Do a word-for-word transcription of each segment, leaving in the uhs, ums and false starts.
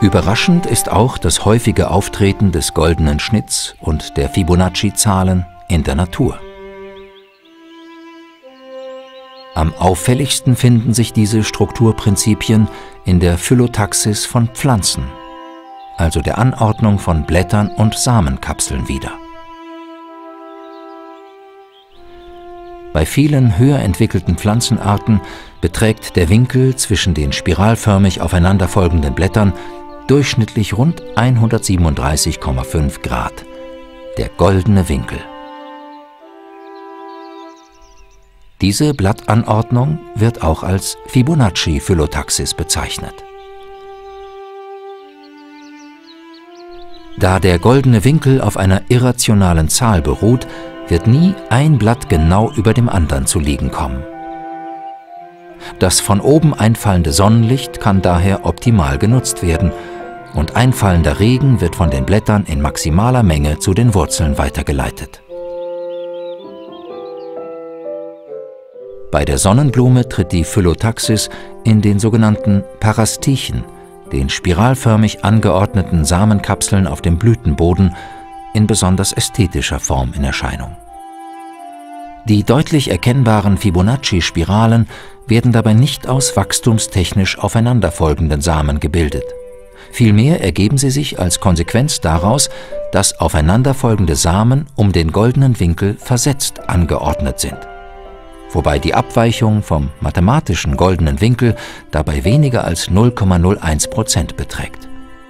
Überraschend ist auch das häufige Auftreten des goldenen Schnitts und der Fibonacci-Zahlen in der Natur. Am auffälligsten finden sich diese Strukturprinzipien in der Phyllotaxis von Pflanzen, also der Anordnung von Blättern und Samenkapseln wieder. Bei vielen höher entwickelten Pflanzenarten beträgt der Winkel zwischen den spiralförmig aufeinanderfolgenden Blättern durchschnittlich rund hundertsiebenunddreißig Komma fünf Grad, der goldene Winkel. Diese Blattanordnung wird auch als Fibonacci-Phyllotaxis bezeichnet. Da der goldene Winkel auf einer irrationalen Zahl beruht, wird nie ein Blatt genau über dem anderen zu liegen kommen. Das von oben einfallende Sonnenlicht kann daher optimal genutzt werden und einfallender Regen wird von den Blättern in maximaler Menge zu den Wurzeln weitergeleitet. Bei der Sonnenblume tritt die Phyllotaxis in den sogenannten Parastichen, den spiralförmig angeordneten Samenkapseln auf dem Blütenboden, in besonders ästhetischer Form in Erscheinung. Die deutlich erkennbaren Fibonacci-Spiralen werden dabei nicht aus wachstumstechnisch aufeinanderfolgenden Samen gebildet. Vielmehr ergeben sie sich als Konsequenz daraus, dass aufeinanderfolgende Samen um den goldenen Winkel versetzt angeordnet sind, wobei die Abweichung vom mathematischen goldenen Winkel dabei weniger als null Komma null eins Prozent beträgt.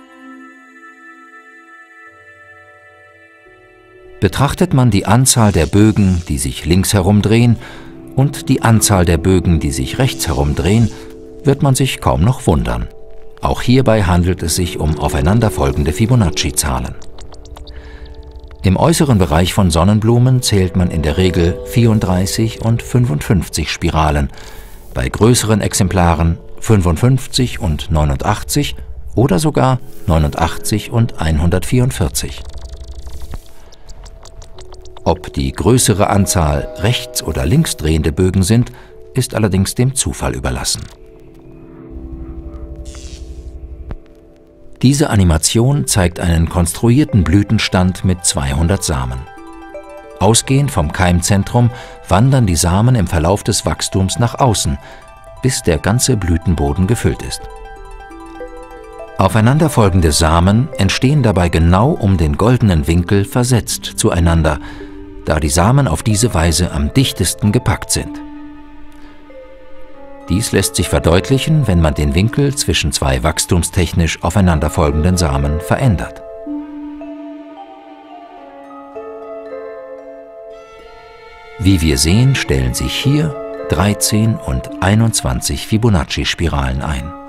Betrachtet man die Anzahl der Bögen, die sich links herumdrehen, und die Anzahl der Bögen, die sich rechts herumdrehen, wird man sich kaum noch wundern. Auch hierbei handelt es sich um aufeinanderfolgende Fibonacci-Zahlen. Im äußeren Bereich von Sonnenblumen zählt man in der Regel vierunddreißig und fünfundfünfzig Spiralen, bei größeren Exemplaren fünfundfünfzig und neunundachtzig oder sogar neunundachtzig und hundertvierundvierzig. Ob die größere Anzahl rechts- oder linksdrehende Bögen sind, ist allerdings dem Zufall überlassen. Diese Animation zeigt einen konstruierten Blütenstand mit zweihundert Samen. Ausgehend vom Keimzentrum wandern die Samen im Verlauf des Wachstums nach außen, bis der ganze Blütenboden gefüllt ist. Aufeinanderfolgende Samen entstehen dabei genau um den goldenen Winkel versetzt zueinander, da die Samen auf diese Weise am dichtesten gepackt sind. Dies lässt sich verdeutlichen, wenn man den Winkel zwischen zwei wachstumstechnisch aufeinanderfolgenden Samen verändert. Wie wir sehen, stellen sich hier dreizehn und einundzwanzig Fibonacci-Spiralen ein.